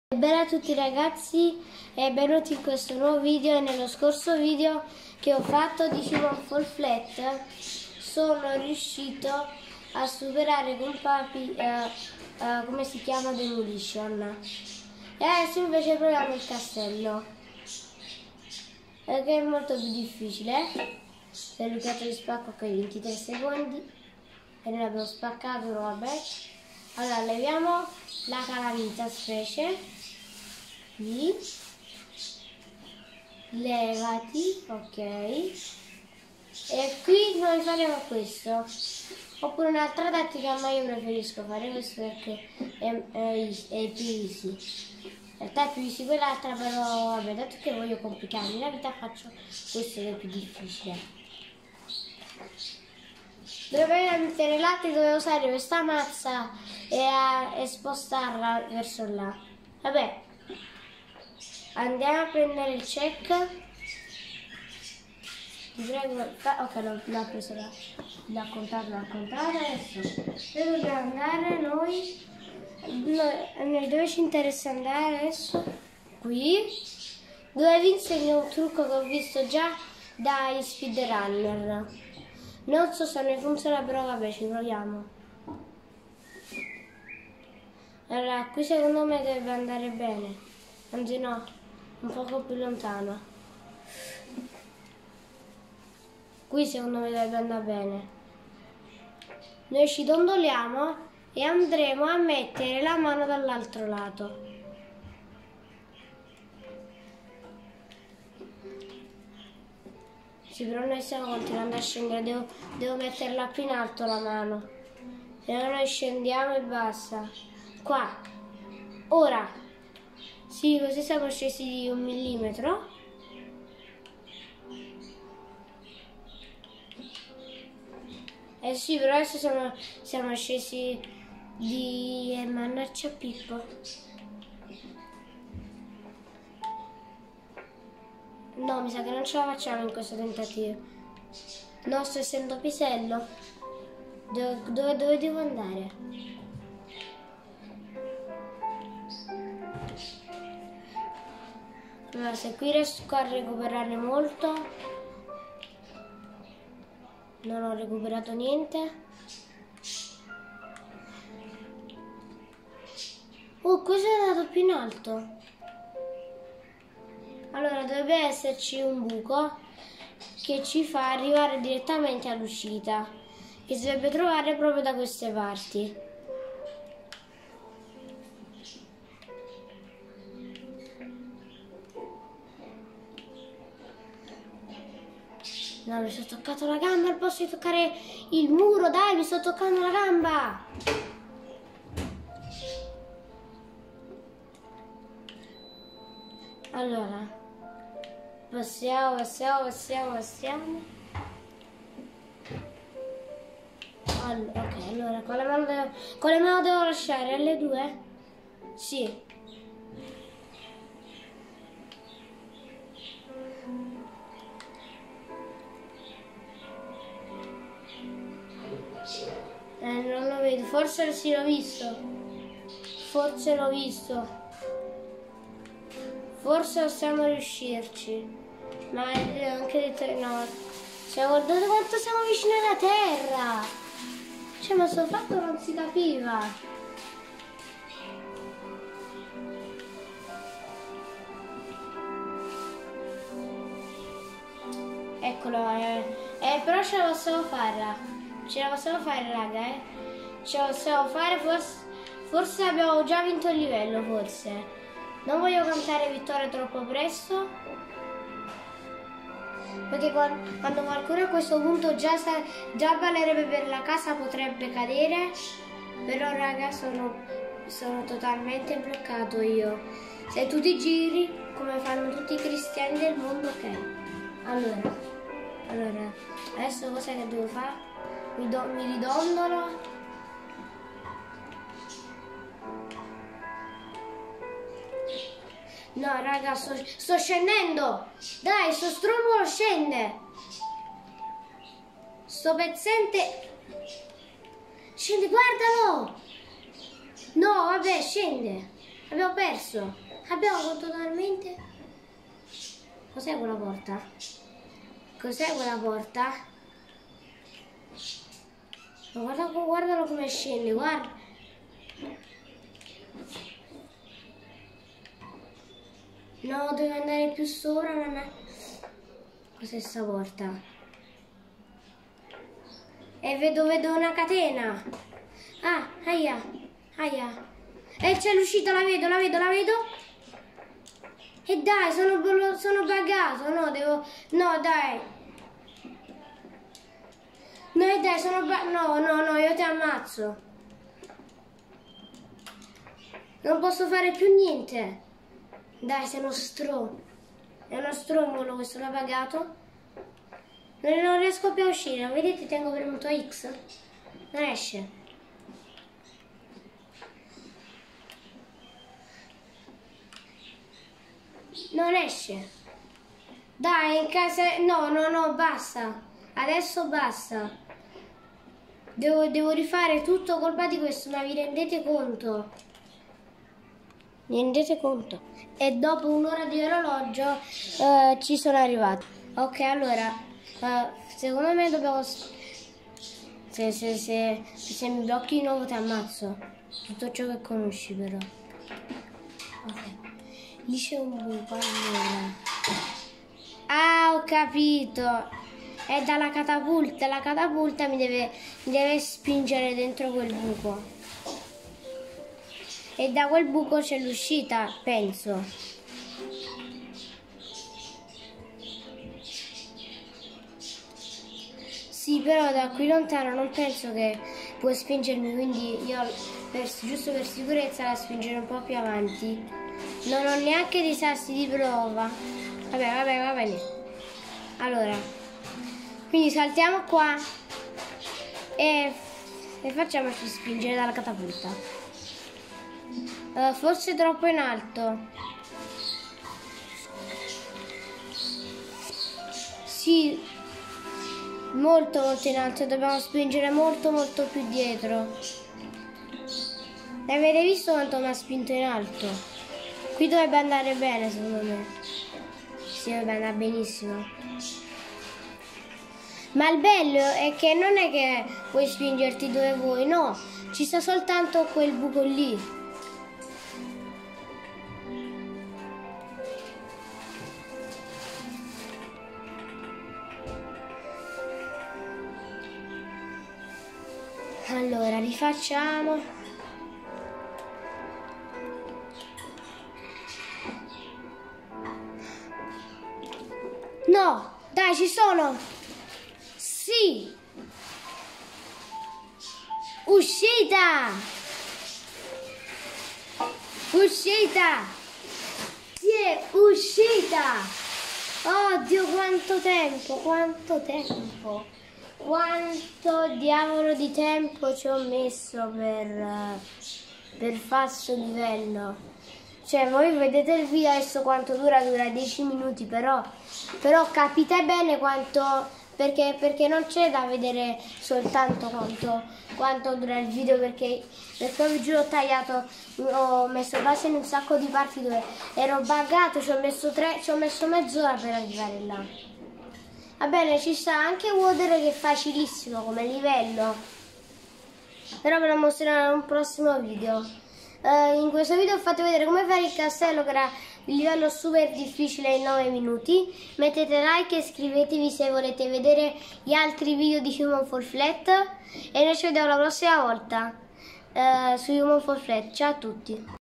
Bella a tutti ragazzi e benvenuti in questo nuovo video. E nello scorso video che ho fatto di Simon Fall Flat sono riuscito a superare con Papi come si chiama, Demolition. E adesso invece proviamo il castello, che è molto più difficile. Se il piatto di spacco, ok, 23 secondi e noi l'abbiamo spaccato, no, vabbè. Allora leviamo la calamita specie. Qui. Levati, ok. E qui noi faremo questo. Oppure un'altra tattica, ma io preferisco fare questo perché è più easy. In realtà è più easy quell'altra, però vabbè, dato che voglio complicarmi la vita faccio questo che è più difficile. Dovevo mettere latte, dovevo usare questa mazza e spostarla verso là. Vabbè, andiamo a prendere il check. Ti prego, ok, l'ho preso là. L'ho contato adesso. Dove dobbiamo andare noi? Dove ci interessa andare adesso? Qui. Dove vi insegno un trucco che ho visto già dai speedrunner. Non so se ne funziona, però vabbè, ci proviamo. Allora, qui secondo me deve andare bene. Anzi no, un poco più lontano. Qui secondo me deve andare bene. Noi ci dondoliamo e andremo a mettere la mano dall'altro lato. Sì, però noi stiamo continuando a scendere, devo metterla più in alto la mano. Se no noi scendiamo e basta. Qua. Ora. Sì, così siamo scesi di 1 millimetro. Eh sì, però adesso siamo scesi di... mannaggia Pippo. No, mi sa che non ce la facciamo in questo tentativo. No, sto essendo pisello. Dove devo andare? Allora, se qui riesco a recuperare molto. Non ho recuperato niente. Oh, questo è andato più in alto. Allora dovrebbe esserci un buco che ci fa arrivare direttamente all'uscita, che si dovrebbe trovare proprio da queste parti. No, mi sono toccato la gamba, non posso toccare il muro, dai, mi sto toccando la gamba. Allora, passiamo. Allora, ok, allora con le mani devo lasciare L2? Sì. Non lo vedo, forse sì, l'ho visto. Forse l'ho visto. Forse possiamo riuscirci, ma anche detto no. Cioè, guardate quanto siamo vicini alla terra. Cioè, ma sto fatto non si capiva. Eccolo, però ce la possiamo fare. Ce la possiamo fare, raga, Ce la possiamo fare, forse abbiamo già vinto il livello, forse. Non voglio cantare vittoria troppo presto, perché quando qualcuno a questo punto già ballerebbe per la casa potrebbe cadere. Però raga, sono totalmente bloccato io. Se tu ti giri come fanno tutti i cristiani del mondo, ok. Allora adesso cos'è che devo fare? Mi ridondolo. No raga, sto scendendo. Dai, sto strombolo scende. Sto pezzente scende, guardalo. No, vabbè, scende. Abbiamo perso. Abbiamo totalmente... Cos'è quella porta? Cos'è quella porta? Guardalo come scende, guarda. No, devo andare più sopra, Cos'è sta porta? E vedo una catena. Ah, aia. E c'è l'uscita, la vedo. E dai, sono buggato, no, no, dai. No, dai, no, io ti ammazzo. Non posso fare più niente. Dai, sei uno stro. È uno strombolo questo, l'ha pagato. Non riesco più a uscire, vedete, tengo premuto X. Non esce. Non esce. Dai, in casa... No, basta. Adesso basta. Devo rifare tutto colpa di questo, ma vi rendete conto? Vi rendete conto? E dopo un'ora di orologio ci sono arrivati. Ok, allora, secondo me dobbiamo... Se mi blocchi di nuovo ti ammazzo. Tutto ciò che conosci però. Ok. Lì c'è un buco, allora. Ah, ho capito. È dalla catapulta. La catapulta mi deve spingere dentro quel buco. E da quel buco c'è l'uscita, penso. Sì, però da qui lontano non penso che puoi spingermi, quindi io giusto per sicurezza la spingerò un po' più avanti. Non ho neanche dei sassi di prova. Vabbè, va bene. Allora, quindi saltiamo qua e facciamoci spingere dalla catapulta. Forse troppo in alto. Sì, molto in alto. Dobbiamo spingere molto più dietro. Avete visto quanto mi ha spinto in alto? Qui dovrebbe andare bene, secondo me. Sì, dovrebbe andare benissimo. Ma il bello è che non è che puoi spingerti dove vuoi, no. Ci sta soltanto quel buco lì. Allora, rifacciamo. No, dai, ci sono. Sì. Uscita. Sì, è uscita. Oddio, quanto tempo. Quanto diavolo di tempo ci ho messo per fare sto livello. Cioè, voi vedete il video adesso quanto dura 10 minuti, però capite bene quanto, perché non c'è da vedere soltanto quanto dura il video, perché vi giuro ho messo base in un sacco di parti dove ero buggato, ci ho messo mezz'ora per arrivare là. Va bene, ci sta anche Water che è facilissimo come livello, però ve lo mostrerò in un prossimo video. In questo video ho fatto vedere come fare il castello, che era il livello super difficile in 9 minuti. Mettete like e iscrivetevi se volete vedere gli altri video di Human Fall Flat, e noi ci vediamo la prossima volta su Human Fall Flat. Ciao a tutti.